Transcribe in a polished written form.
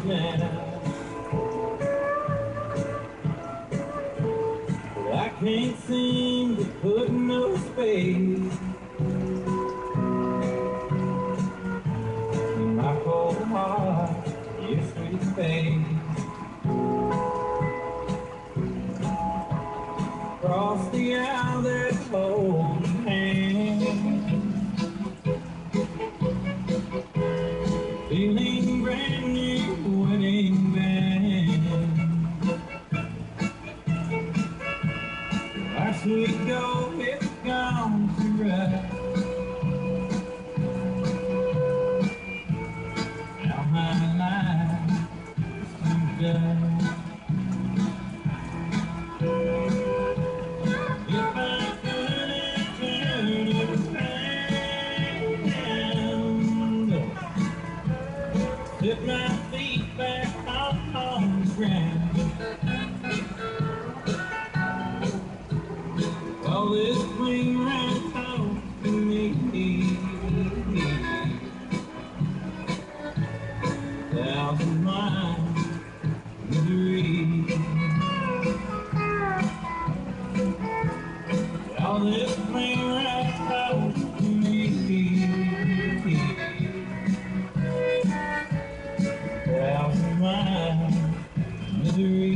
now, but I can't seem to put no space in my cold heart, your sweet face. Across the aisle there's holding hands, feeling brand new wedding band. Our sweet gold is gone to rest. Now my life is done. If I couldn't turn it around, set my feet back on the ground, all this clean right talk to me, 1,000 miles misery. All this clean right talk to me, 1,000 miles misery.